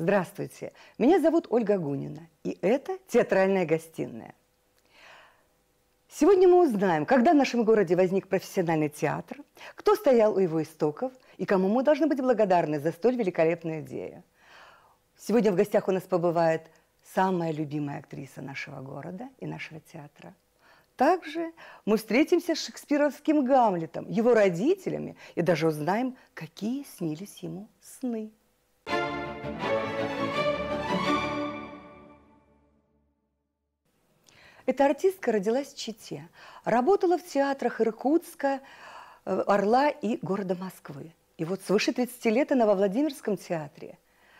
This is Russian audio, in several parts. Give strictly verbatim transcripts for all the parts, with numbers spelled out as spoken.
Здравствуйте, меня зовут Ольга Гунина, и это «Театральная гостиная». Сегодня мы узнаем, когда в нашем городе возник профессиональный театр, кто стоял у его истоков и кому мы должны быть благодарны за столь великолепную идею. Сегодня в гостях у нас побывает самая любимая актриса нашего города и нашего театра. Также мы встретимся с шекспировским Гамлетом, его родителями и даже узнаем, какие снились ему сны. Эта артистка родилась в Чите, работала в театрах Иркутска, Орла и города Москвы. И вот свыше тридцати лет она во Владимирском театре.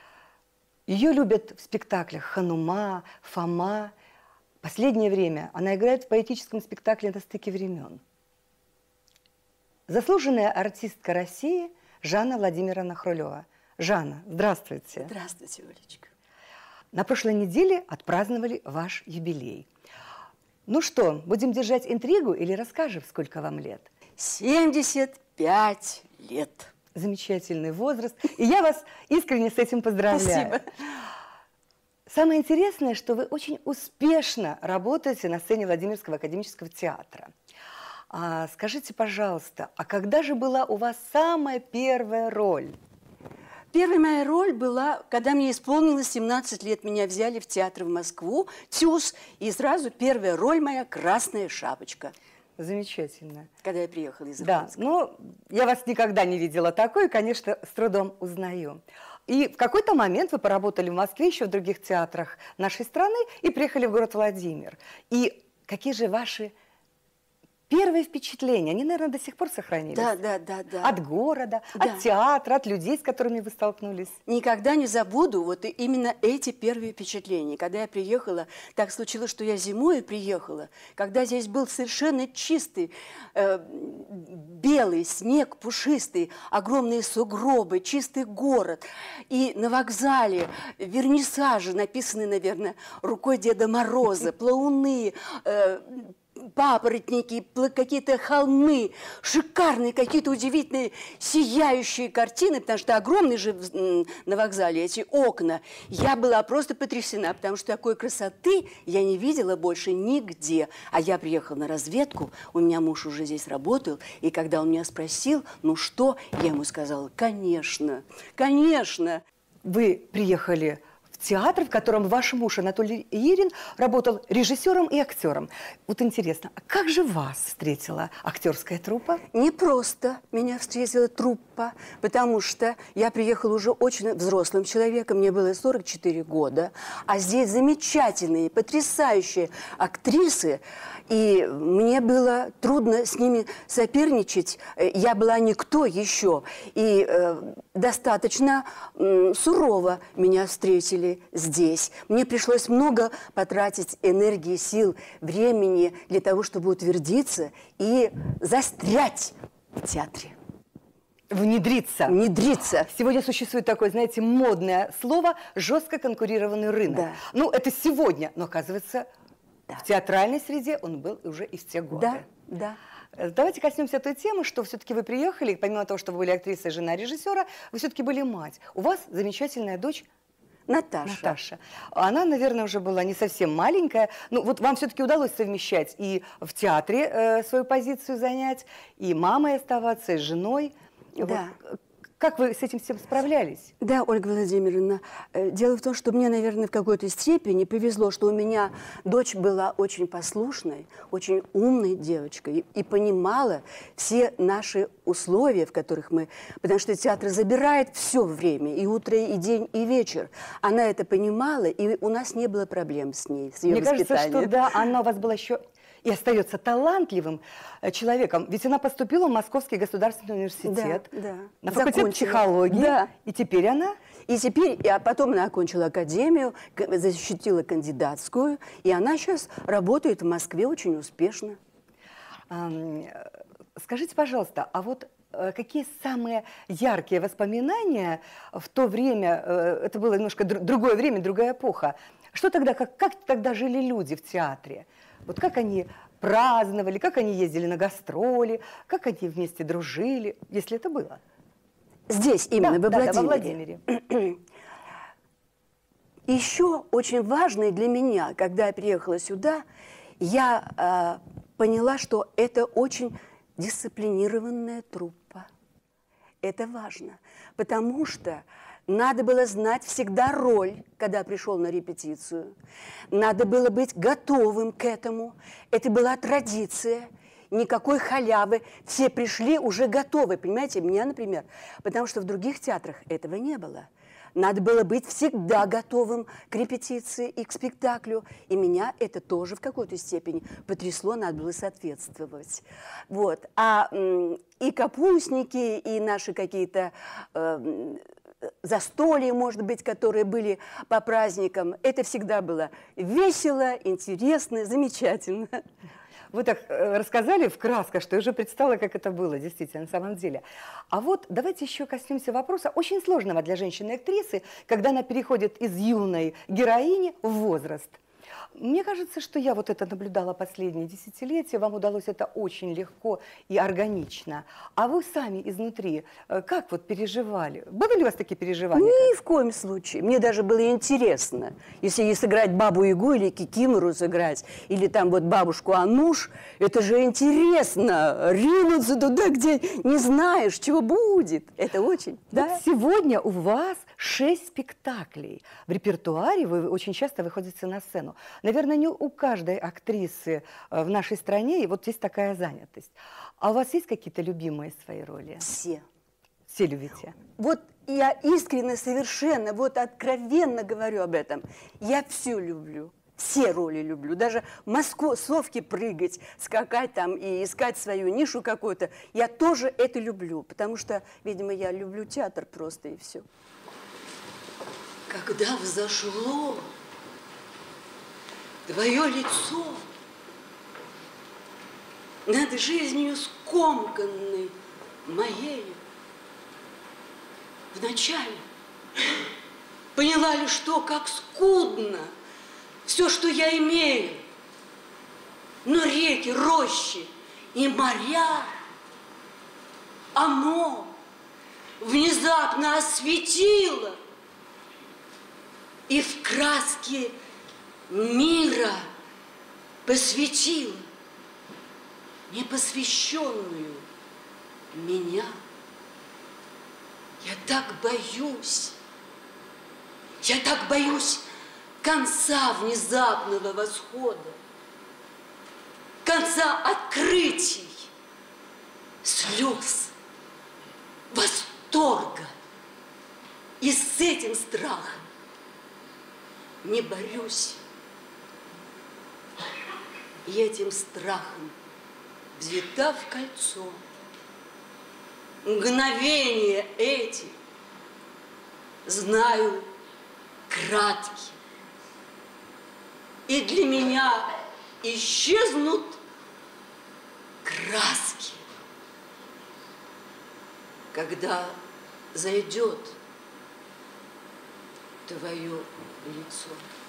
Ее любят в спектаклях «Ханума», «Фома». Последнее время она играет в поэтическом спектакле «На стыке времен». Заслуженная артистка России Жанна Владимировна Хрулева. Жанна, здравствуйте. Здравствуйте, Олечка. На прошлой неделе отпраздновали ваш юбилей. Ну что, будем держать интригу или расскажем, сколько вам лет? семьдесят пять лет. Замечательный возраст. И я вас искренне с этим поздравляю. Спасибо. Самое интересное, что вы очень успешно работаете на сцене Владимирского академического театра. А, скажите, пожалуйста, а когда же была у вас самая первая роль? Первая моя роль была, когда мне исполнилось семнадцать лет, меня взяли в театр в Москву, ТЮЗ, и сразу первая роль моя «Красная шапочка». Замечательно. Когда я приехала из Да, Иркутска. ну, я вас никогда не видела такой, конечно, с трудом узнаю. И в какой-то момент вы поработали в Москве, еще в других театрах нашей страны, и приехали в город Владимир. И какие же ваши первые впечатления, они, наверное, до сих пор сохранились? Да, да, да, да. От города, Да. от театра, от людей, с которыми вы столкнулись? Никогда не забуду вот именно эти первые впечатления. Когда я приехала, так случилось, что я зимой приехала, когда здесь был совершенно чистый, э, белый снег, пушистый, огромные сугробы, чистый город. И на вокзале вернисажи, написанные, наверное, рукой Деда Мороза, плауны, э, папоротники, какие-то холмы, шикарные, какие-то удивительные сияющие картины, потому что огромные же на вокзале эти окна. Я была просто потрясена, потому что такой красоты я не видела больше нигде. А я приехала на разведку, у меня муж уже здесь работал, и когда он меня спросил, ну что, я ему сказала, конечно, конечно. Вы приехали в театр, в котором ваш муж Анатолий Ирин работал режиссером и актером. Вот интересно, а как же вас встретила актерская труппа? Не просто меня встретила труппа, потому что я приехала уже очень взрослым человеком, мне было сорок четыре года, а здесь замечательные, потрясающие актрисы, и мне было трудно с ними соперничать. Я была никто еще, и э, достаточно э, сурово меня встретили здесь. Мне пришлось много потратить энергии, сил, времени для того, чтобы утвердиться и застрять в театре. Внедриться. Внедриться. Сегодня существует такое, знаете, модное слово «жестко конкурированный рынок». Да. Ну, это сегодня, но, оказывается, да, в театральной среде он был уже и в те годы. Да, да. Давайте коснемся той темы, что все-таки вы приехали, помимо того, что вы были актрисой, жена режиссера, вы все-таки были мать. У вас замечательная дочь Наташа. Наташа. Она, наверное, уже была не совсем маленькая. Ну, вот вам все-таки удалось совмещать и в театре э, свою позицию занять, и мамой оставаться, и женой. Да. Вот. Как вы с этим всем справлялись? Да, Ольга Владимировна, дело в том, что мне, наверное, в какой-то степени повезло, что у меня дочь была очень послушной, очень умной девочкой и, и понимала все наши условия, в которых мы... Потому что театр забирает все время, и утро, и день, и вечер. Она это понимала, и у нас не было проблем с ней, с ее Мне воспитанием. кажется, что да, она у вас была еще... и остается талантливым человеком. Ведь она поступила в Московский государственный университет, да, да. на факультет Закончила. психологии. Да. И теперь она... И теперь, а потом она окончила академию, защитила кандидатскую, и она сейчас работает в Москве очень успешно. Скажите, пожалуйста, а вот какие самые яркие воспоминания в то время, это было немножко другое время, другая эпоха, что тогда, как, как тогда жили люди в театре? Вот как они праздновали, как они ездили на гастроли, как они вместе дружили, если это было? Здесь именно, да, во, да, Владимире. да, во Владимире. Еще очень важный для меня, когда я приехала сюда, я э, поняла, что это очень дисциплинированная труппа. Это важно, потому что надо было знать всегда роль, когда пришел на репетицию. Надо было быть готовым к этому. Это была традиция. Никакой халявы. Все пришли уже готовы, понимаете? Меня, например, потому что в других театрах этого не было. Надо было быть всегда готовым к репетиции и к спектаклю. И меня это тоже в какой-то степени потрясло, надо было соответствовать. Вот. А и капустники, и наши какие-то э, застолья, может быть, которые были по праздникам, это всегда было весело, интересно, замечательно. Вы так рассказали в красках, что я уже представила, как это было действительно на самом деле. А вот давайте еще коснемся вопроса, очень сложного для женщины-актрисы, когда она переходит из юной героини в возраст. Мне кажется, что я вот это наблюдала последние десятилетия, вам удалось это очень легко и органично. А вы сами изнутри как вот переживали? Были ли у вас такие переживания? Ни в коем случае. Мне даже было интересно, если ей сыграть Бабу-Ягу или Кикимору сыграть, или там вот бабушку Ануш, это же интересно, ринуться туда, где не знаешь, чего будет. Это очень, вот да? Сегодня у вас шесть спектаклей. В репертуаре вы очень часто выходите на сцену. Наверное, не у каждой актрисы в нашей стране и вот есть такая занятость. А у вас есть какие-то любимые свои роли? Все. Все любите? Вот я искренне, совершенно, вот откровенно говорю об этом. Я все люблю. Все роли люблю. Даже в массовке прыгать, скакать там и искать свою нишу какую-то. Я тоже это люблю, потому что, видимо, я люблю театр просто и все. Когда взошло твое лицо над жизнью скомканной моей, вначале поняла ли, что как скудно все, что я имею, но реки, рощи и моря, оно внезапно осветило и в краске мира посвятила непосвященную меня. Я так боюсь, я так боюсь конца внезапного восхода, конца открытий, слез, восторга. И с этим страхом не борюсь. И этим страхом взята в кольцо. Мгновения эти знаю краткие. И для меня исчезнут краски, когда зайдет твое лицо.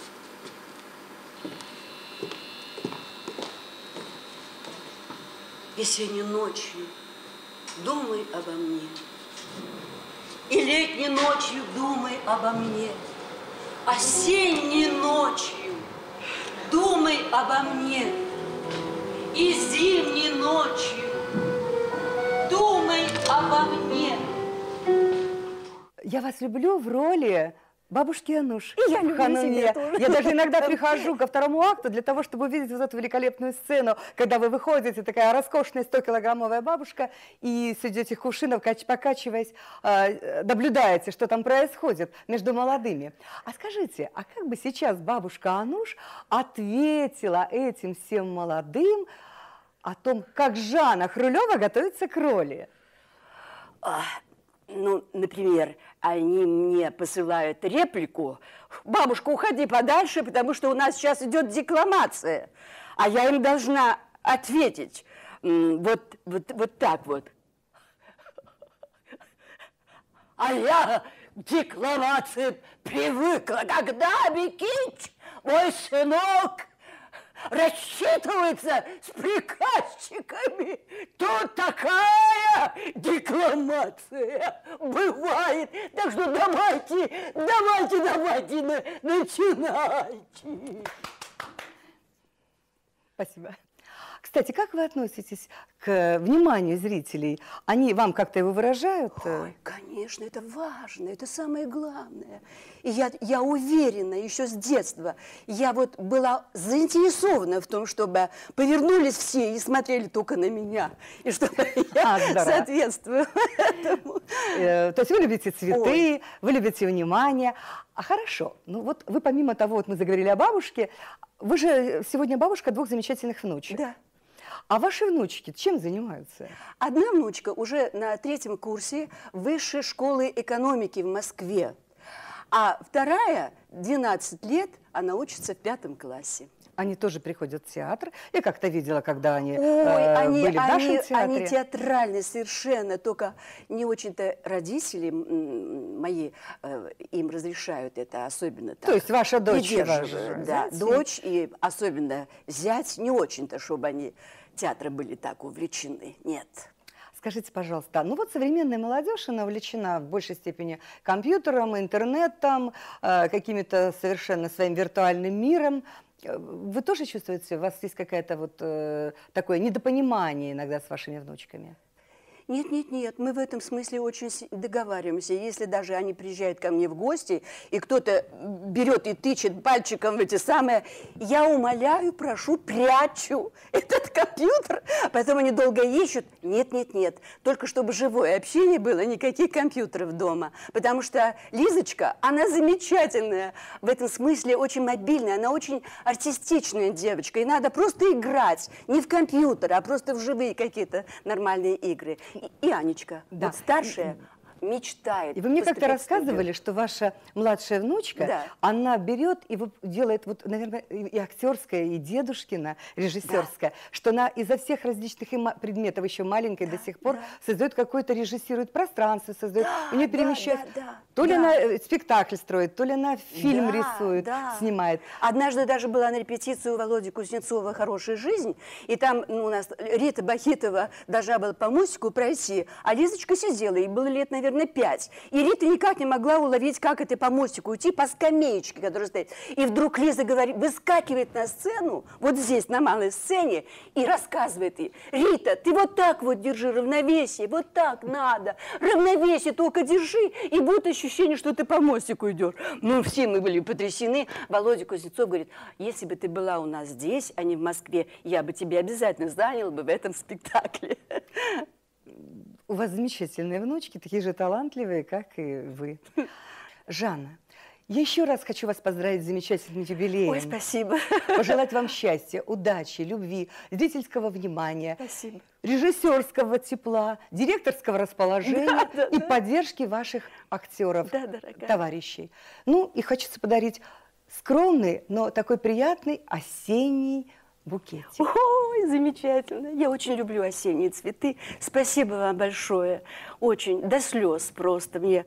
Весенней ночью думай обо мне, и летней ночью думай обо мне, осенней ночью думай обо мне, и зимней ночью думай обо мне. Я вас люблю в роли бабушки Ануш. И я люблю себя тоже. Я даже иногда прихожу ко второму акту для того, чтобы увидеть вот эту великолепную сцену, когда вы выходите, такая роскошная стокилограммовая бабушка, и сидите кувшинов, покачиваясь, наблюдаете, что там происходит между молодыми. А скажите, а как бы сейчас бабушка Ануш ответила этим всем молодым о том, как Жанна Хрулева готовится к роли? Ну, например, они мне посылают реплику: бабушка, уходи подальше, потому что у нас сейчас идет декламация. А я им должна ответить вот, вот, вот так вот. А я к декламации привыкла, когда Микитич, мой сынок, рассчитывается с приказчиками. Тут такая декламация бывает. Так что давайте, давайте, давайте, на, начинайте. Спасибо. Кстати, как вы относитесь к вниманию зрителей? Они вам как-то его выражают? Ой, конечно, это важно, это самое главное. И я, я уверена, еще с детства, я вот была заинтересована в том, чтобы повернулись все и смотрели только на меня. И чтобы я а, соответствовала этому. Э, то есть вы любите цветы, Ой. вы любите внимание. А хорошо, ну вот вы помимо того, вот мы заговорили о бабушке, вы же сегодня бабушка двух замечательных внучек. Да. А ваши внучки чем занимаются? Одна внучка уже на третьем курсе Высшей школы экономики в Москве, а вторая, двенадцать лет, она учится в пятом классе. Они тоже приходят в театр. Я как-то видела, когда они, Ой, э, они, были в нашем они, театре. Они театральные совершенно, только не очень-то родители мои э, им разрешают это, особенно так. То есть ваша дочь, ваш, да, дочь и особенно зять, не очень-то, чтобы они театры были так увлечены, нет. Скажите, пожалуйста, ну вот современная молодежь, она увлечена в большей степени компьютером, интернетом, э, какими-то совершенно своим виртуальным миром. Вы тоже чувствуете, у вас есть какое-то вот э, такое недопонимание иногда с вашими внучками? Нет, нет, нет, мы в этом смысле очень договариваемся. Если даже они приезжают ко мне в гости, и кто-то берет и тычет пальчиком в эти самые, я умоляю, прошу, прячу этот компьютер. Поэтому они долго ищут. Нет, нет, нет, только чтобы живое общение было, никаких компьютеров дома. Потому что Лизочка, она замечательная, в этом смысле очень мобильная, она очень артистичная девочка. И надо просто играть, не в компьютер, а просто в живые какие-то нормальные игры. И, и Анечка, да. вот старшая, мечтает. И вы мне как-то рассказывали, что ваша младшая внучка, да. она берет и делает, вот, наверное, и актерская, и дедушкина, режиссерская, да. что она изо всех различных предметов, еще маленькой да, до сих пор, да. создает какое-то, режиссирует пространство, создает, да, у нее перемещается. Да, да, да, то ли да. она спектакль строит, то ли она фильм да, рисует, да. снимает. Однажды даже была на репетиции у Володи Кузнецова «Хорошая жизнь», и там ну, у нас Рита Бахитова должна была по мостику пройти, а Лизочка сидела, ей было лет, наверное, пять. И Рита никак не могла уловить, как это по мостику уйти, по скамеечке, которая стоит. И вдруг Лиза говорит, выскакивает на сцену, вот здесь, на малой сцене, и рассказывает ей, Рита, ты вот так вот держи равновесие, вот так надо. Равновесие только держи, и будет ощущение, что ты по мостику идешь. Ну, все мы были потрясены. Володя Кузнецов говорит, если бы ты была у нас здесь, а не в Москве, я бы тебе обязательно заняла бы в этом спектакле. У вас замечательные внучки, такие же талантливые, как и вы. Жанна, я еще раз хочу вас поздравить с замечательным юбилеем. Ой, спасибо. Пожелать вам счастья, удачи, любви, зрительского внимания, спасибо. Режиссерского тепла, директорского расположения да, да, и да. поддержки ваших актеров, да, дорогая. товарищей. Ну, и хочется подарить скромный, но такой приятный осенний букетик. Ой, замечательно. Я очень люблю осенние цветы. Спасибо вам большое. Очень, до слез просто мне.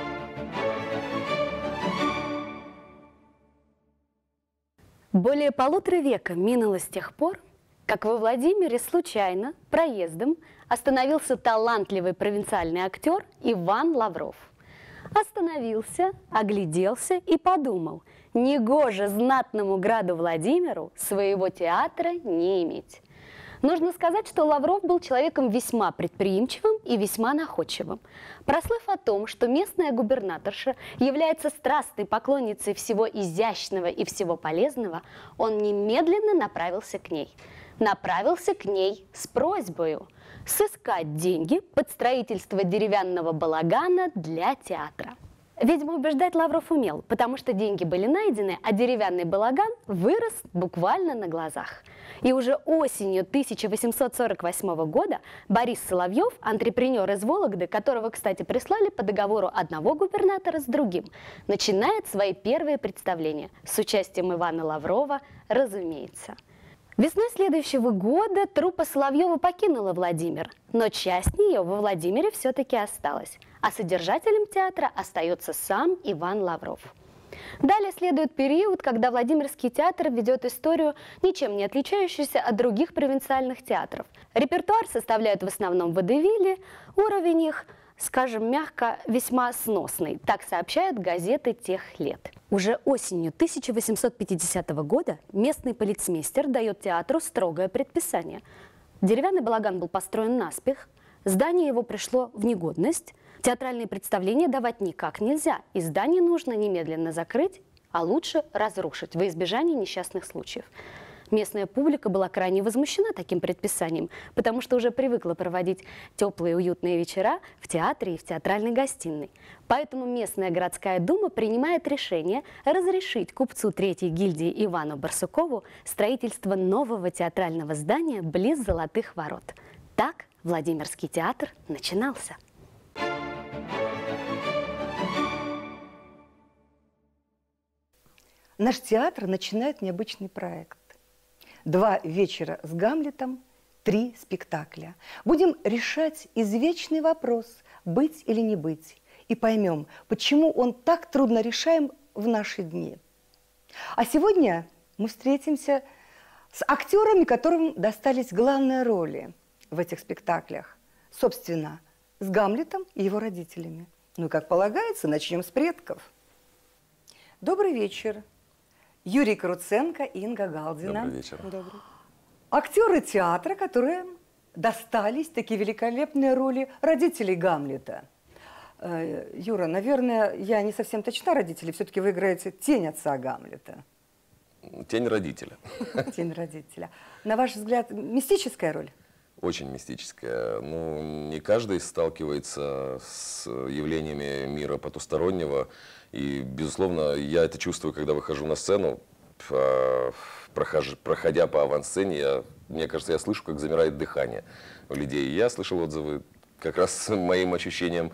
Более полутора века минуло с тех пор, как во Владимире случайно, проездом, остановился талантливый провинциальный актер Иван Лавров. Остановился, огляделся и подумал, негоже знатному граду Владимиру своего театра не иметь. Нужно сказать, что Лавров был человеком весьма предприимчивым и весьма находчивым. Прослыв о том, что местная губернаторша является страстной поклонницей всего изящного и всего полезного, он немедленно направился к ней. Направился к ней с просьбою сыскать деньги под строительство деревянного балагана для театра. Видимо, убеждать Лавров умел, потому что деньги были найдены, а деревянный балаган вырос буквально на глазах. И уже осенью тысяча восемьсот сорок восьмого года Борис Соловьев, антрепренер из Вологды, которого, кстати, прислали по договору одного губернатора с другим, начинает свои первые представления с участием Ивана Лаврова, разумеется. Весной следующего года труппа Соловьева покинула Владимир, но часть нее во Владимире все-таки осталась, а содержателем театра остается сам Иван Лавров. Далее следует период, когда Владимирский театр ведет историю, ничем не отличающуюся от других провинциальных театров. Репертуар составляют в основном водевили, уровень их, скажем мягко, весьма сносный, так сообщают газеты тех лет. Уже осенью тысяча восемьсот пятидесятого года местный полицмейстер дает театру строгое предписание. Деревянный балаган был построен наспех, здание его пришло в негодность, театральные представления давать никак нельзя, и здание нужно немедленно закрыть, а лучше разрушить во избежание несчастных случаев. Местная публика была крайне возмущена таким предписанием, потому что уже привыкла проводить теплые уютные вечера в театре и в театральной гостиной. Поэтому местная городская дума принимает решение разрешить купцу Третьей гильдии Ивану Барсукову строительство нового театрального здания близ Золотых ворот. Так Владимирский театр начинался. Наш театр начинает необычный проект. Два вечера с Гамлетом, три спектакля. Будем решать извечный вопрос, быть или не быть. И поймем, почему он так трудно решаем в наши дни. А сегодня мы встретимся с актерами, которым достались главные роли в этих спектаклях. Собственно, с Гамлетом и его родителями. Ну и, как полагается, начнем с предков. Добрый вечер. Юрий Круценко и Инга Галдина. Добрый вечер. Добрый. Актеры театра, которые достались такие великолепные роли родителей Гамлета. Юра, наверное, я не совсем точна, родители, все-таки вы играете тень отца Гамлета. Тень родителя. Тень родителя. На ваш взгляд, мистическая роль? Очень мистическая. Ну, не каждый сталкивается с явлениями мира потустороннего. И, безусловно, я это чувствую, когда выхожу на сцену. Проходя по авансцене, я, мне кажется, я слышу, как замирает дыхание у людей. Я слышал отзывы как раз моим ощущениям,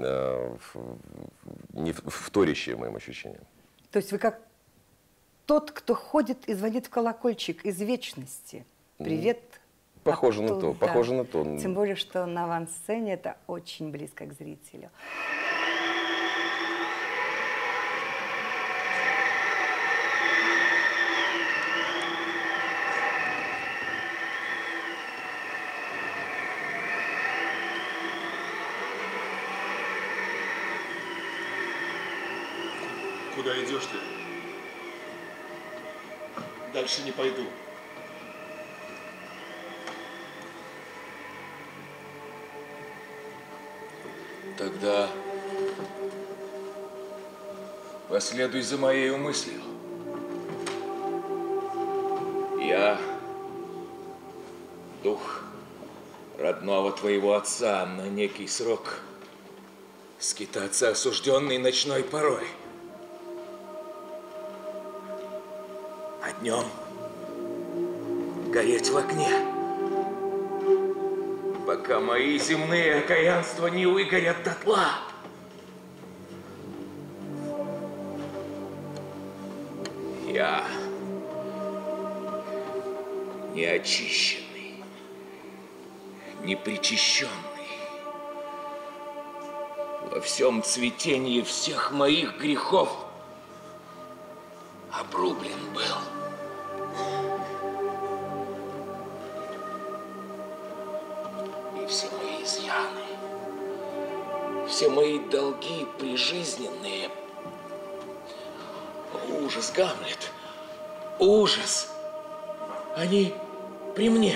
не вторящие моим ощущениям. То есть вы как тот, кто ходит и звонит в колокольчик из вечности. Привет. Похоже на то, да. похоже на то. Тем более, что на авансцене это очень близко к зрителю. Куда идешь ты? Дальше не пойду. Тогда последуй за моей мыслью. Я дух родного твоего отца на некий срок скитаться осужденный ночной порой. А днем гореть в окне, пока мои земные окаянства не выгорят дотла. Я неочищенный, непричащенный, во всем цветении всех моих грехов обрублен был. И все мои изъяны, все мои долги прижизненные. Ужас, Гамлет, ужас, они при мне.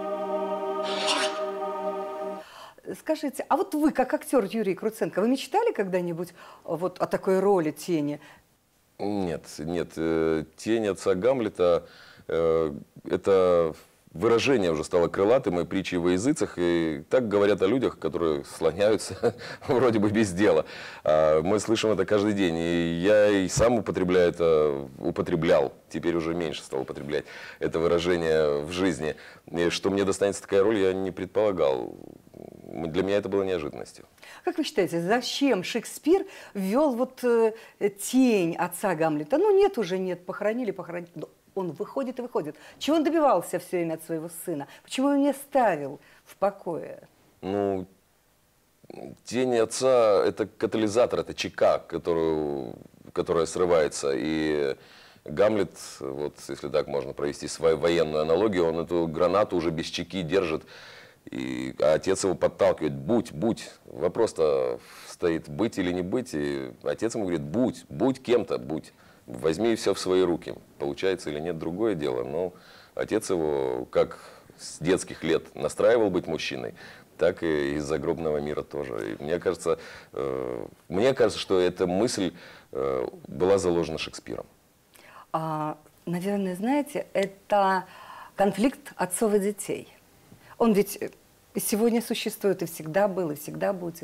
Скажите, а вот вы, как актер Юрий Круценко, вы мечтали когда-нибудь вот о такой роли тени? Нет, нет. Тень отца Гамлета э, – это выражение уже стало крылатым и притчей во языцах. И так говорят о людях, которые слоняются вроде бы без дела. А мы слышим это каждый день. И я и сам употребляю это, употреблял, теперь уже меньше стал употреблять это выражение в жизни. И что мне достанется такая роль, я не предполагал. Для меня это было неожиданностью. Как вы считаете, зачем Шекспир ввел вот э, тень отца Гамлета? Ну, нет уже, нет, похоронили, похоронили. Но он выходит и выходит. Чего он добивался все время от своего сына? Почему он не оставил в покое? Ну, тень отца – это катализатор, это чека, которую которая срывается. И Гамлет, вот если так можно провести свою военную аналогию, он эту гранату уже без чеки держит, и, а отец его подталкивает: будь, будь. Вопрос-то стоит, быть или не быть, и отец ему говорит: будь, будь кем-то, будь. Возьми все в свои руки. Получается или нет, другое дело, но отец его как с детских лет настраивал быть мужчиной, так и из загробного мира тоже. И мне кажется, э, мне кажется, что эта мысль э, была заложена Шекспиром. А, наверное, знаете, это конфликт отцов и детей. Он ведь и сегодня существует, и всегда был, и всегда будет.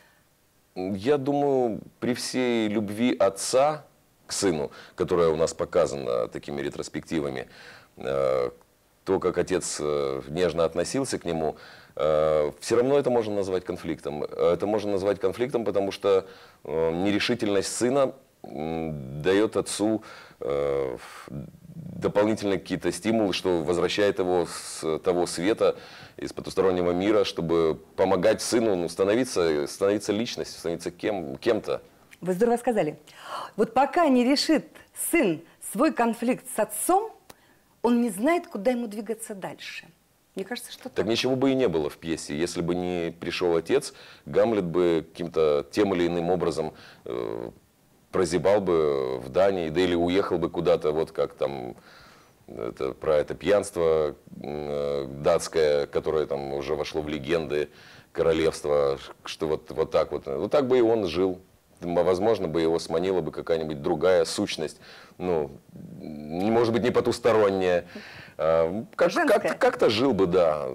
Я думаю, при всей любви отца к сыну, которая у нас показана такими ретроспективами, э, то, как отец э, нежно относился к нему, э, все равно это можно назвать конфликтом. Это можно назвать конфликтом, потому что э, нерешительность сына э, дает отцу э, дополнительные какие-то стимулы, что возвращает его с того света, из потустороннего мира, чтобы помогать сыну, ну, становиться, становиться личностью, становиться кем, кем-то. Вы здорово сказали. Вот пока не решит сын свой конфликт с отцом, он не знает, куда ему двигаться дальше. Мне кажется, что так. Так ничего бы и не было в пьесе. Если бы не пришел отец, Гамлет бы каким-то тем или иным образом э, прозябал бы в Дании, да или уехал бы куда-то, вот как там это, про это пьянство э, датское, которое там уже вошло в легенды королевства, что вот, вот так вот. Вот так бы и он жил. Возможно, бы его сманила бы какая-нибудь другая сущность, ну, может быть, не потусторонняя. Как, как, как-то жил бы, да.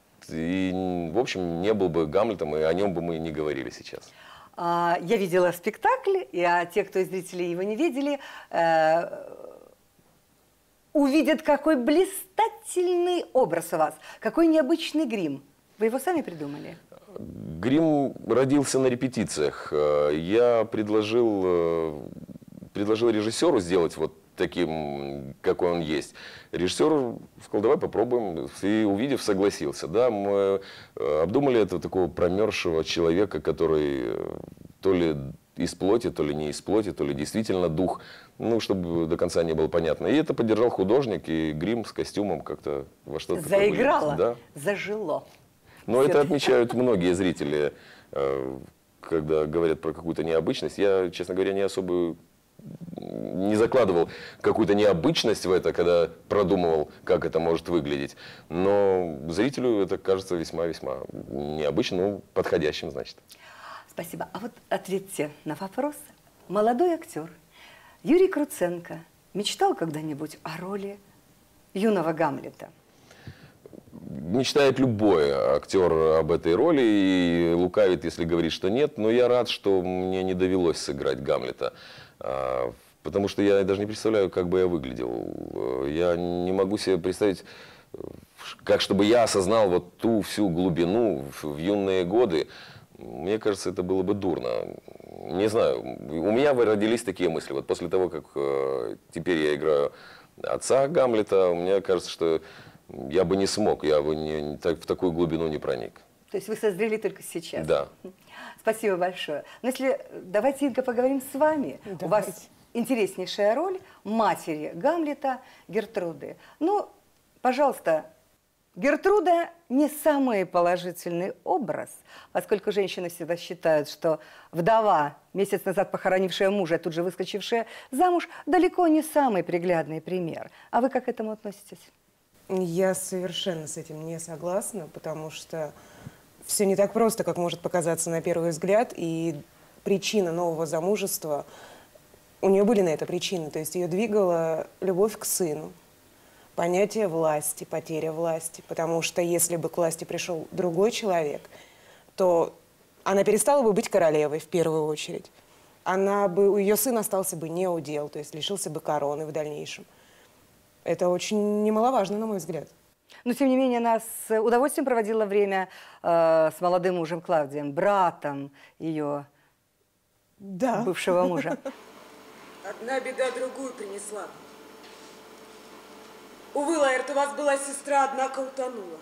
И, в общем, не был бы Гамлетом, и о нем бы мы не говорили сейчас. Я видела спектакль, и а те, кто из зрителей его не видели, э, увидят, какой блистательный образ у вас, какой необычный грим. Вы его сами придумали? Грим родился на репетициях. Я предложил, предложил режиссеру сделать вот таким, какой он есть. Режиссер сказал: давай попробуем. И, увидев, согласился. Да, мы обдумали это такого промерзшего человека, который то ли из плоти, то ли не из плоти, то ли действительно дух. Ну, чтобы до конца не было понятно. И это поддержал художник, и грим с костюмом как-то во что-то заиграло, да? зажило. Но это отмечают многие зрители, когда говорят про какую-то необычность. Я, честно говоря, не особо не закладывал какую-то необычность в это, когда продумывал, как это может выглядеть. Но зрителю это кажется весьма-весьма необычным, ну, подходящим, значит. Спасибо. А вот ответьте на вопрос. Молодой актер Юрий Круценко мечтал когда-нибудь о роли юного Гамлета? Мечтает любой актер об этой роли и лукавит, если говорит, что нет. Но я рад, что мне не довелось сыграть Гамлета. Потому что я даже не представляю, как бы я выглядел. Я не могу себе представить, как чтобы я осознал вот ту всю глубину в юные годы. Мне кажется, это было бы дурно. Не знаю, у меня родились такие мысли. Вот после того, как теперь я играю отца Гамлета, мне кажется, что я бы не смог, я бы не, так, в такую глубину не проник. То есть вы созрели только сейчас? Да. Спасибо большое. Но если давайте, Инга, поговорим с вами. Давайте. У вас интереснейшая роль матери Гамлета Гертруды. Ну, пожалуйста, Гертруда не самый положительный образ, поскольку женщины всегда считают, что вдова, месяц назад похоронившая мужа, тут же выскочившая замуж, далеко не самый приглядный пример. А вы как к этому относитесь? Я совершенно с этим не согласна, потому что все не так просто, как может показаться на первый взгляд, и причина нового замужества, у нее были на это причины, то есть ее двигала любовь к сыну, понятие власти, потеря власти, потому что если бы к власти пришел другой человек, то она перестала бы быть королевой в первую очередь, она бы, ее сын остался бы не удел, то есть лишился бы короны в дальнейшем. Это очень немаловажно, на мой взгляд. Но, тем не менее, она с удовольствием проводила время э, с молодым мужем Клавдием, братом ее да. бывшего мужа. Одна беда другую принесла. Увы, Лаэрт, у вас была сестра, однако утонула.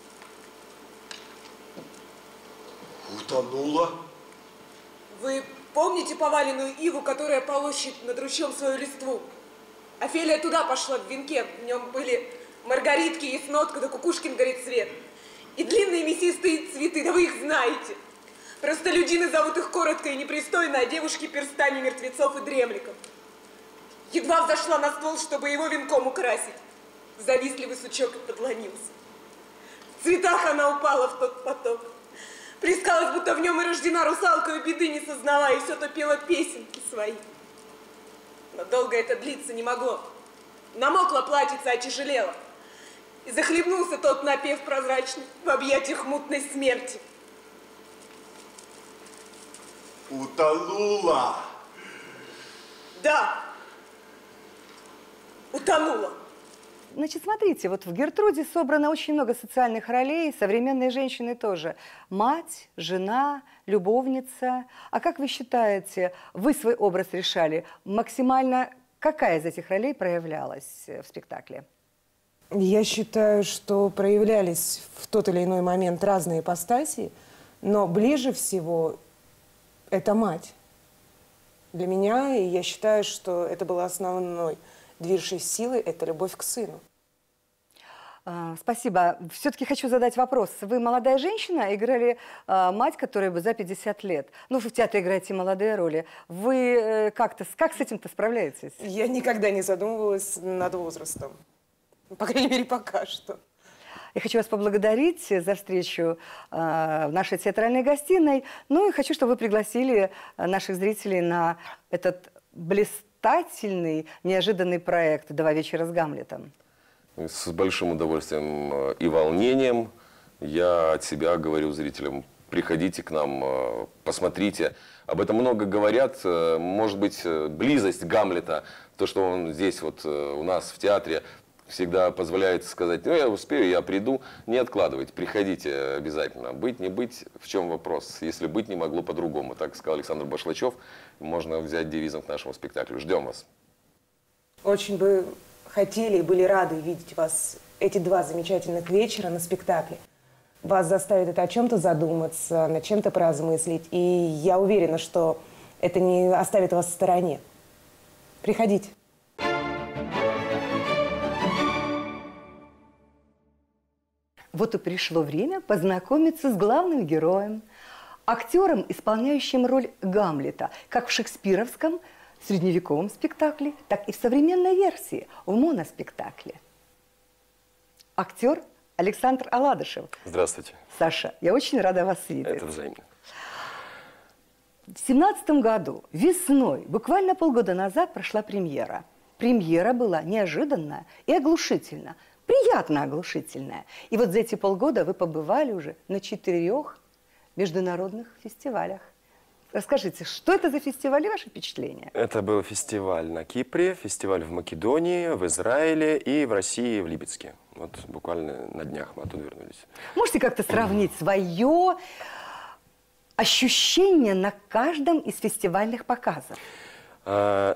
Утонула? Вы Помните поваленную иву, которая полощет над ручьем свою листву? Офелия туда пошла в венке. В нем были маргаритки, яснотка, да кукушкин горит цвет. И длинные мясистые цветы, да вы их знаете. Простолюдины зовут их коротко и непристойно, а девушки перстами мертвецов и дремликов. Едва взошла на ствол, чтобы его венком украсить. Завистливый сучок подломился. В цветах она упала в тот поток. Плескалась, будто в нем и рождена русалкой, беды не сознавая, и все то пела песенки свои. Но долго это длиться не могло. Намокла платьица, отяжелела. И захлебнулся тот напев прозрачный в объятиях мутной смерти. Утонула. Да, утонула. Значит, смотрите, вот в Гертруде собрано очень много социальных ролей, современные женщины тоже. Мать, жена, любовница. А как вы считаете, вы свой образ решали? Максимально какая из этих ролей проявлялась в спектакле? Я считаю, что проявлялись в тот или иной момент разные ипостаси, но ближе всего это мать. Для меня, и я считаю, что это была основной движущей силой, это любовь к сыну. А, спасибо. Все-таки хочу задать вопрос. Вы молодая женщина, играли а, мать, которая бы за пятьдесят лет. Ну, вы в театре играете молодые роли. Вы э, как-то, как с этим-то справляетесь? Я никогда не задумывалась над возрастом. По крайней мере, пока что. Я хочу вас поблагодарить за встречу э, в нашей театральной гостиной. Ну и хочу, чтобы вы пригласили наших зрителей на этот блистательный, неожиданный проект «Два вечера с Гамлетом». С большим удовольствием и волнением я от себя говорю зрителям: приходите к нам, посмотрите. Об этом много говорят. Может быть, близость Гамлета, то, что он здесь вот у нас в театре, всегда позволяет сказать: ну, я успею, я приду. Не откладывайте, приходите обязательно. Быть, не быть, в чем вопрос? Если быть не могло по-другому, так сказал Александр Башлачев, можно взять девизом к нашему спектаклю. Ждем вас. Очень бы хотели и были рады видеть вас эти два замечательных вечера на спектакле. Вас заставит это о чем-то задуматься, над чем-то поразмыслить. И я уверена, что это не оставит вас в стороне. Приходите. Вот и пришло время познакомиться с главным героем, актером, исполняющим роль Гамлета, как в шекспировском средневековом спектакле, так и в современной версии, в моноспектакле. Актер Александр Аладышев. Здравствуйте. Саша, я очень рада вас видеть. Это взаимно. В семнадцатом году, весной, буквально полгода назад, прошла премьера. Премьера была неожиданная и оглушительная, приятно оглушительная. И вот за эти полгода вы побывали уже на четырех международных фестивалях. Расскажите, что это за фестивали, ваши впечатления? Это был фестиваль на Кипре, фестиваль в Македонии, в Израиле и в России, в Липецке. Вот буквально на днях мы оттуда вернулись. Можете как-то сравнить свое ощущение на каждом из фестивальных показов? А,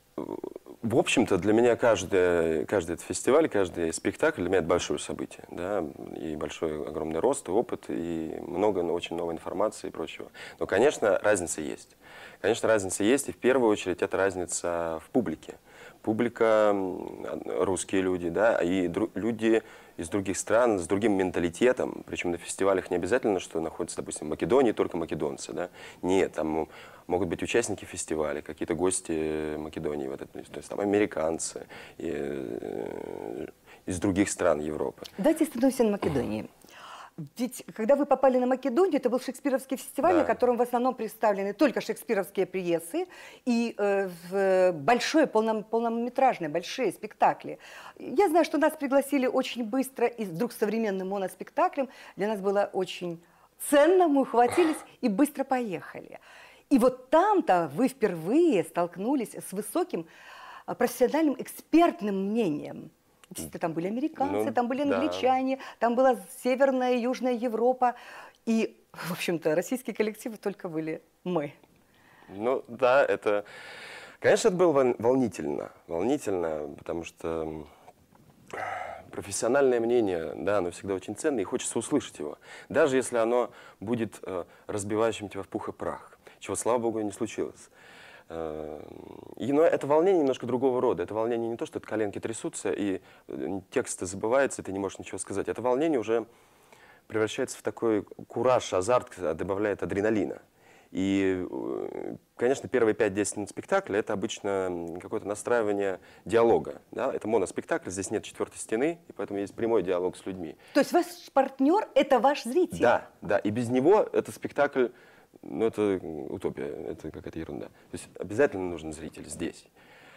в общем-то, для меня каждый, каждый этот фестиваль, каждый спектакль для меня это большое событие. Да? И большой, огромный рост, и опыт, и много, но очень новой информации и прочего. Но, конечно, разница есть. Конечно, разница есть, и в первую очередь это разница в публике. Публика, русские люди, да, и люди из других стран с другим менталитетом. Причем на фестивалях не обязательно, что находятся, допустим, в Македонии только македонцы. Да? Нет, там могут быть участники фестиваля, какие-то гости Македонии, в этот, то есть там американцы и, э, из других стран Европы. Давайте остановимся на Македонии. Ведь когда вы попали на Македонию, это был шекспировский фестиваль, да, на котором в основном представлены только шекспировские пьесы и э, большое, полном, полнометражные, большие спектакли. Я знаю, что нас пригласили очень быстро, и вдруг с современным моноспектаклем для нас было очень ценно, мы ухватились и быстро поехали. И вот там-то вы впервые столкнулись с высоким профессиональным экспертным мнением. Там были американцы, ну, там были англичане, да, там была Северная и Южная Европа. И, в общем-то, российские коллективы только были мы. Ну, да, это... Конечно, это было волнительно. Волнительно, потому что профессиональное мнение, да, оно всегда очень ценно, и хочется услышать его. Даже если оно будет разбивающим тебя в пух и прах. чего, слава богу, не случилось. И, но это волнение немножко другого рода. Это волнение не то, что коленки трясутся, и тексты забываются, и ты не можешь ничего сказать. Это волнение уже превращается в такой кураж, азарт, добавляет адреналина. И, конечно, первые пять-десять минут спектакля — это обычно какое-то настраивание диалога. Да? Это моноспектакль, здесь нет четвертой стены, и поэтому есть прямой диалог с людьми. То есть ваш партнер — это ваш зритель? Да, да. И без него это спектакль, ну, это утопия, это какая-то ерунда. То есть обязательно нужен зритель здесь.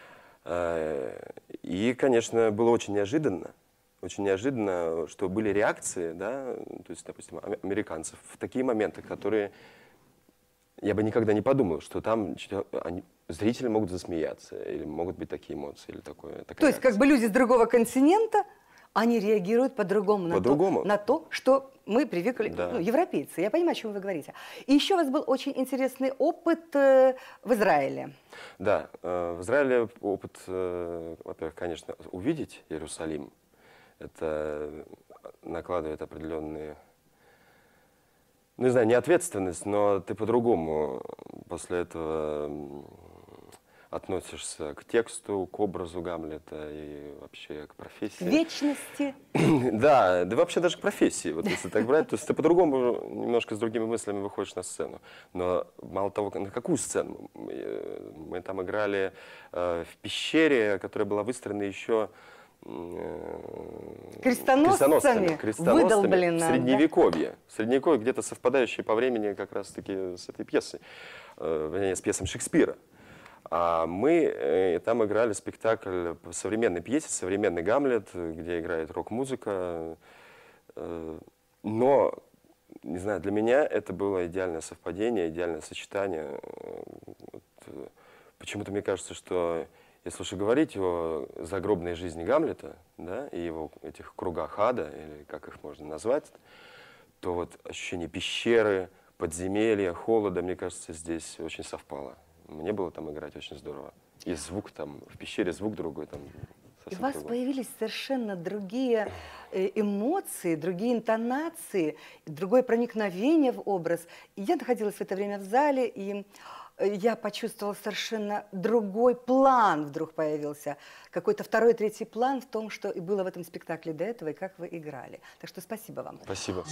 И, конечно, было очень неожиданно. Очень неожиданно, что были реакции, да, то есть, допустим, американцев в такие моменты, которые я бы никогда не подумал, что там они, зрители могут засмеяться, или могут быть такие эмоции, или такое. То реакция. есть как бы люди с другого континента, они реагируют по-другому на, по-другому. то, на то, что мы привыкли, да. ну, европейцы. Я понимаю, о чем вы говорите. И еще у вас был очень интересный опыт э, в Израиле. Да, э, в Израиле опыт, э, во-первых, конечно, увидеть Иерусалим. Это накладывает определенные, ну, не знаю, не ответственность, но ты по-другому после этого относишься к тексту, к образу Гамлета и вообще к профессии. К вечности. Да, да вообще даже к профессии, вот если так брать. То есть ты по-другому, немножко с другими мыслями выходишь на сцену. Но мало того, на какую сцену? Мы там играли в пещере, которая была выстроена еще крестоносцами, крестоносцами выдолблено, в Средневековье. Да? Средневековье, где-то совпадающее по времени как раз-таки с этой пьесой, э, с пьесом Шекспира. А мы э, там играли спектакль по современной пьесе, современный Гамлет, где играет рок-музыка. Э, но, не знаю, для меня это было идеальное совпадение, идеальное сочетание. Вот, почему-то мне кажется, что если уж и говорить о загробной жизни Гамлета, да, и его этих кругах ада, или как их можно назвать, то вот ощущение пещеры, подземелья, холода, мне кажется, здесь очень совпало. Мне было там играть очень здорово. И звук там, в пещере звук другой там. И у вас другой. Появились совершенно другие эмоции, другие интонации, другое проникновение в образ. И я находилась в это время в зале, и я почувствовала совершенно другой план вдруг появился. Какой-то второй, третий план в том, что и было в этом спектакле до этого, и как вы играли. Так что спасибо вам. Спасибо.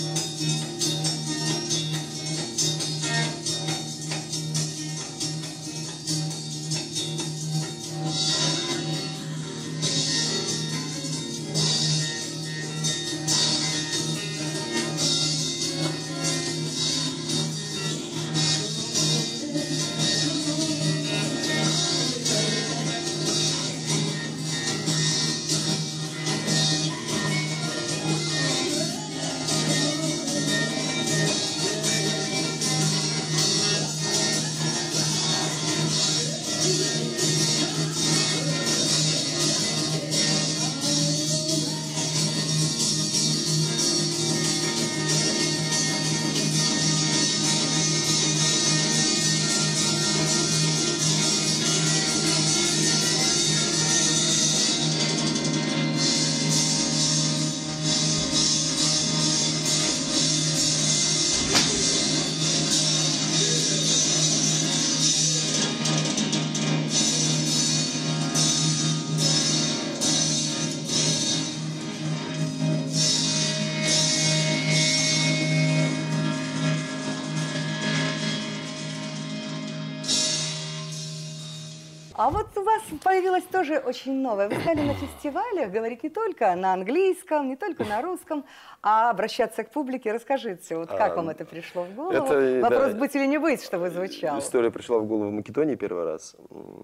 А вот у вас появилось тоже очень новое. Вы стали на фестивалях говорить не только на английском, не только на русском, а обращаться к публике. Расскажите, вот как а, вам это пришло в голову? Это, Вопрос да, быть или не быть, чтобы звучало. История пришла в голову в Македонии первый раз,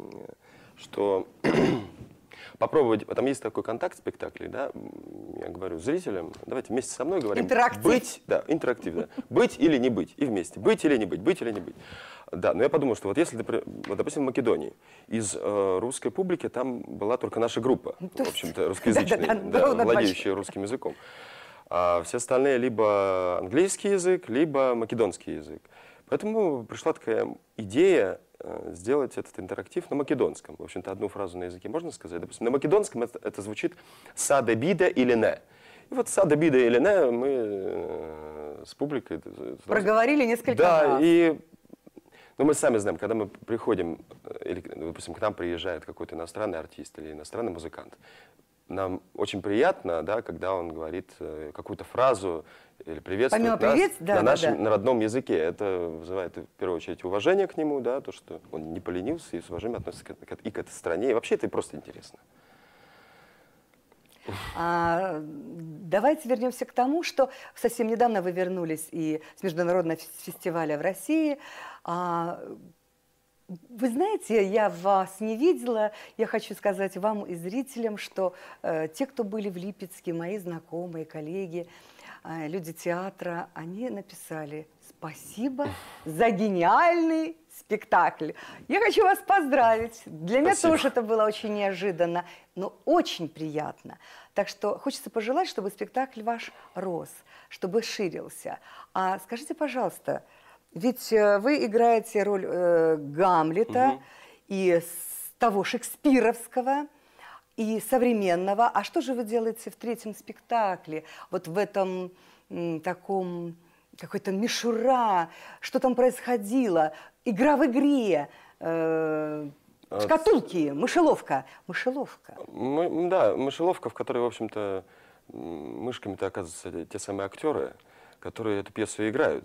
что попробовать, там есть такой контакт в спектакле, да, я говорю зрителям, давайте вместе со мной говорим. Интерактив. Быть, да, интерактив, да. Быть или не быть, и вместе. Быть или не быть, быть или не быть. Да, но я подумал, что вот если, ты, вот, допустим, в Македонии, из э, русской публики там была только наша группа, в общем-то, русскоязычная, да, владеющая русским языком. А все остальные либо английский язык, либо македонский язык. Поэтому пришла такая идея э, сделать этот интерактив на македонском. В общем-то, одну фразу на языке можно сказать. Допустим, на македонском это, это звучит «сада бида или не». И вот «сада бида или не» мы э, с публикой... Проговорили несколько да, раз. И Ну, мы сами знаем, когда мы приходим, или, допустим, к нам приезжает какой-то иностранный артист или иностранный музыкант, нам очень приятно, да, когда он говорит э, какую-то фразу или приветствует Помимо нас привет, да, на да, нашем да. на родном языке. Это вызывает в первую очередь уважение к нему, да, то, что он не поленился и с уважением относится к, к, и к этой стране. И вообще это просто интересно. А, давайте вернемся к тому, что совсем недавно вы вернулись и с международного фестиваля в России. А, вы знаете, я вас не видела. Я хочу сказать вам и зрителям, что э, те, кто были в Липецке, мои знакомые, коллеги, э, люди театра, они написали «Спасибо за гениальный спектакль». Я хочу вас поздравить. Для меня Спасибо. тоже это было очень неожиданно, но очень приятно. Так что хочется пожелать, чтобы спектакль ваш рос, чтобы ширился. А скажите, пожалуйста, ведь э, вы играете роль э, Гамлета Мгм. и с того шекспировского, и современного. А что же вы делаете в третьем спектакле? Вот в этом м, таком, какой-то мишура, что там происходило? Игра в игре, э, А, шкатулки, мышеловка. Мышеловка. Мы, да, мышеловка, в которой, в общем-то, м, мышками-то оказываются те самые актеры, которые эту пьесу играют.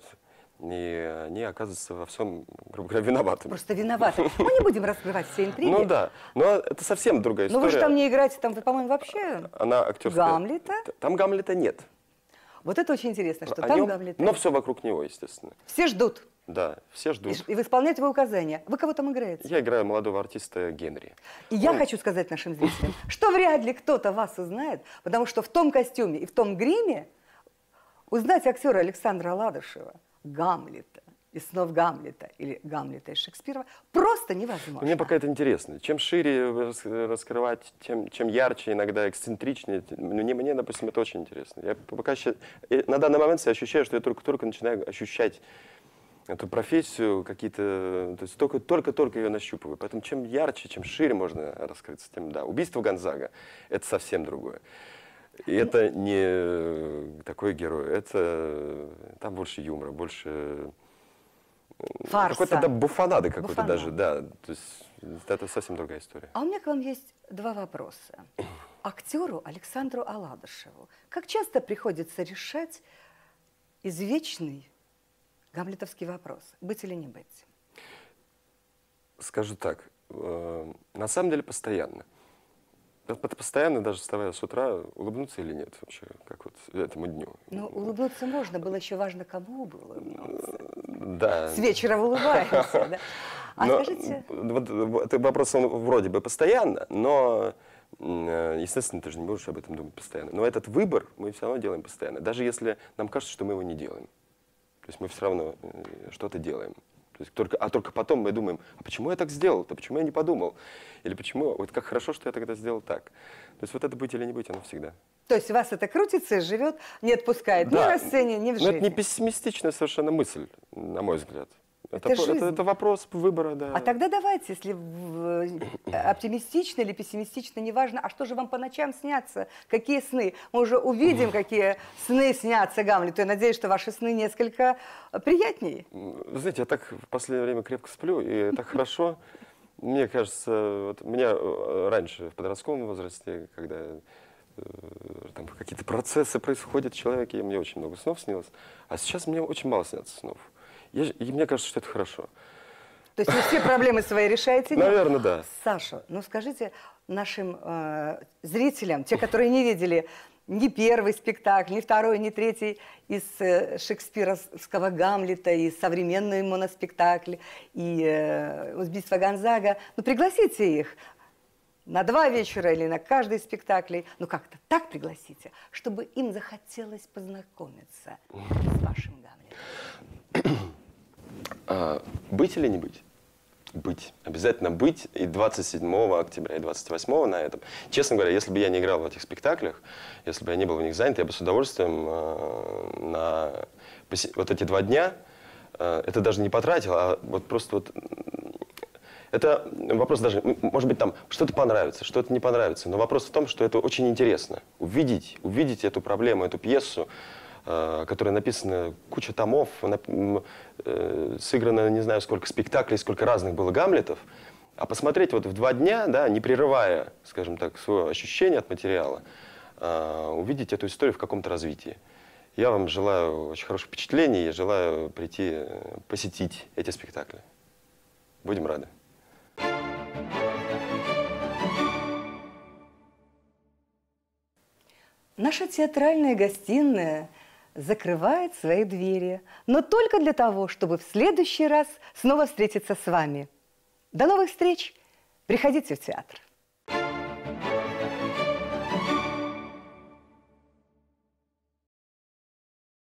И они оказываются во всем, грубо говоря, виноватыми. Просто виноваты. Мы не будем раскрывать все интриги. Ну да, но это совсем другая Но история. вы же там не играете, там вы, по-моему, вообще Она актерская. Гамлета. Там Гамлета нет. Вот это очень интересно, что О там нем- Гамлета. Но все вокруг него, естественно. Все ждут. Да, все И, ждут. ж- и вы исполняете его указания. Вы кого там играете? Я играю молодого артиста Генри. И я Он- хочу сказать нашим зрителям, что вряд ли кто-то вас узнает, потому что в том костюме и в том гриме узнать актера Александра Ладышева, Гамлета, из снов Гамлета или Гамлета из Шекспира просто невозможно. Мне пока это интересно. Чем шире рас- раскрывать, тем, чем ярче, иногда эксцентричнее. Мне, мне, допустим, это очень интересно. Я пока ща- и на данный момент я ощущаю, что я только-только начинаю ощущать эту профессию, какие-то, то есть только, только-только ее нащупываю. Поэтому чем ярче, чем шире можно раскрыться, тем да. Убийство Гонзага — это совсем другое. И это не такой герой, это там больше юмора, больше Фарса. какой-то да, буфонады какой-то Буфонад. даже, да. То есть это совсем другая история. А у меня к вам есть два вопроса. Актеру Александру Аладышеву как часто приходится решать извечный гамлетовский вопрос: быть или не быть? Скажу так, э, на самом деле постоянно. Это постоянно, даже вставая с утра, улыбнуться или нет вообще, как вот этому дню. Ну, улыбнуться можно, было еще важно, кому было улыбнуться. Да. С вечера улыбаемся, да? А Но, скажите, вот, вот этот вопрос, он вроде бы постоянно, но, э, естественно, ты же не будешь об этом думать постоянно. Но этот выбор мы все равно делаем постоянно, даже если нам кажется, что мы его не делаем. То есть мы все равно э, что-то делаем. То есть только, а только потом мы думаем, а почему я так сделал-то, почему я не подумал? Или почему, вот как хорошо, что я тогда сделал так. То есть вот это быть или не быть, оно всегда. то есть вас это крутится и живет, не отпускает ни Да. на сцене, ни в Но это не жизни? пессимистичная совершенно мысль, на мой взгляд. Это по- это, жизнь. это вопрос выбора, да. А тогда давайте, если в- э, оптимистично или пессимистично, неважно, а что же вам по ночам снятся? Какие сны? Мы уже увидим, какие сны снятся Гамлету. Я надеюсь, что ваши сны несколько приятнее. Вы знаете, я так в последнее время крепко сплю, и так хорошо. Мне кажется, вот у меня э, раньше, в подростковом возрасте, когда э, там какие-то процессы происходят в человеке, мне очень много снов снилось, а сейчас мне очень мало снятся снов. Я, и мне кажется, что это хорошо. То есть вы все проблемы свои решаете? днем? Наверное, да. Саша, ну скажите нашим э, зрителям, те, которые не видели ни первый спектакль, ни второй, ни третий из э, шекспировского Гамлета, и современный моноспектакль, и э, убийство Гонзага, ну пригласите их на два вечера или на каждый из спектаклей, ну как-то так пригласите, чтобы им захотелось познакомиться с вашим Гамлетом. А, быть или не быть? Быть. Обязательно быть. И двадцать седьмого октября, и двадцать восьмого на этом. Честно говоря, если бы я не играл в этих спектаклях, если бы я не был в них занят, я бы с удовольствием э, на посе- вот эти два дня, э, это даже не потратил, а вот просто вот... Это вопрос даже, м, может быть, там что-то понравится, что-то не понравится, но вопрос в том, что это очень интересно. Увидеть, увидеть эту проблему, эту пьесу о которой написано куча томов, сыграно не знаю сколько спектаклей, сколько разных было Гамлетов. А посмотреть вот в два дня, да, не прерывая, скажем так, свое ощущение от материала, увидеть эту историю в каком-то развитии. Я вам желаю очень хороших впечатлений и желаю прийти посетить эти спектакли. Будем рады. Наша театральная гостиная закрывает свои двери, но только для того, чтобы в следующий раз снова встретиться с вами. До новых встреч! Приходите в театр!